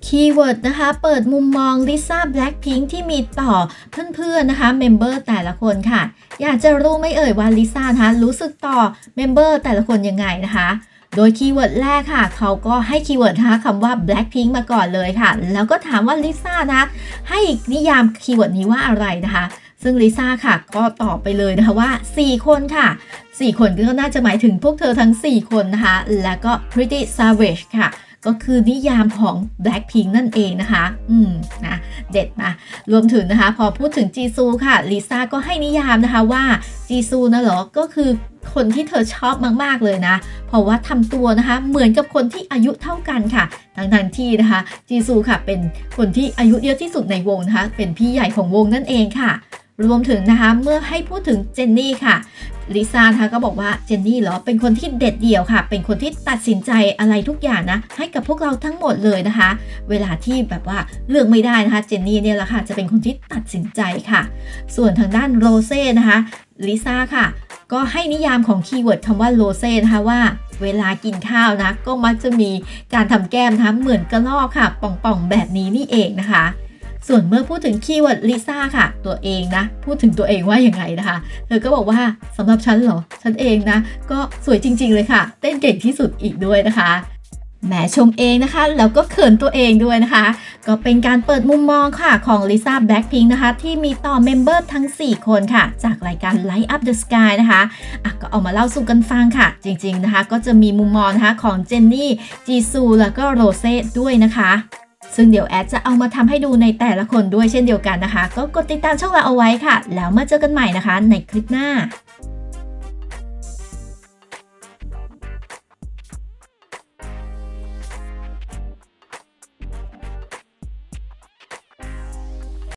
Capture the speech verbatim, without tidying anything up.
คีย์เวิร์ดนะคะเปิดมุมมองลิซ่าแบล็คพิงค์ที่มีต่อเพื่อนๆนะคะเมมเบอร์แต่ละคนค่ะอยากจะรู้ไหมเอ่ยว่าลิซ่านะคะรู้สึกต่อเมมเบอร์แต่ละคนยังไงนะคะโดยคีย์เวิร์ดแรกค่ะเขาก็ให้คีย์เวิร์ดนะคะคำว่า Blackpink มาก่อนเลยค่ะแล้วก็ถามว่าลิซ่านะให้นิยามคีย์เวิร์ดนี้ว่าอะไรนะคะซึ่งลิซ่าค่ะก็ตอบไปเลยนะคะว่าสี่คนค่ะสี่คนก็น่าจะหมายถึงพวกเธอทั้งสี่คนนะคะแล้วก็ Pretty Savage ค่ะก็คือนิยามของ Blackpink นั่นเองนะคะอืมนะเด็ดนะรวมถึงนะคะพอพูดถึงจีซูค่ะลิซ่าก็ให้นิยามนะคะว่าจีซูนะเหรอก็คือคนที่เธอชอบมากๆเลยนะเพราะว่าทำตัวนะคะเหมือนกับคนที่อายุเท่ากันค่ะทั้งๆที่นะคะจีซูค่ะเป็นคนที่อายุเยอะที่สุดในวงนะคะเป็นพี่ใหญ่ของวงนั่นเองค่ะรวมถึงนะคะเมื่อให้พูดถึงเจนนี่ค่ะลิซ่านะคะก็บอกว่าเจนนี่เหรอเป็นคนที่เด็ดเดี่ยวค่ะเป็นคนที่ตัดสินใจอะไรทุกอย่างนะให้กับพวกเราทั้งหมดเลยนะคะเวลาที่แบบว่าเลือกไม่ได้นะคะเจนนี่เนี่ยแหละค่ะจะเป็นคนที่ตัดสินใจค่ะส่วนทางด้านโรเซ่นะคะลิซ่าค่ะก็ให้นิยามของคีย์เวิร์ดคำว่าโรเซ่นะคะว่าเวลากินข้าวนะก็มักจะมีการทำแก้มนะคะเหมือนกระรอกค่ะป่องๆแบบนี้นี่เองนะคะส่วนเมื่อพูดถึงคีย์เวิร์ดลิซ่าค่ะตัวเองนะพูดถึงตัวเองว่าอย่างไงนะคะเธอก็บอกว่าสำหรับฉันเหรอฉันเองนะก็สวยจริงๆเลยค่ะเต้นเก่งที่สุดอีกด้วยนะคะแหมชมเองนะคะแล้วก็เขินตัวเองด้วยนะคะก็เป็นการเปิดมุมมองค่ะของลิซ่าแบล็คพิงค์นะคะที่มีต่อเมมเบอร์ทั้งสี่คนค่ะจากรายการ Light Up the Sky นะคะอ่ะก็เอามาเล่าสู่กันฟังค่ะจริงๆนะคะก็จะมีมุมมองนะคะของเจนนี่จีซูแล้วก็โรเซ่ด้วยนะคะซึ่งเดี๋ยวแอดจะเอามาทำให้ดูในแต่ละคนด้วยเช่นเดียวกันนะคะก็กดติดตามช่องเราเอาไว้ค่ะแล้วมาเจอกันใหม่นะคะในคลิปหน้า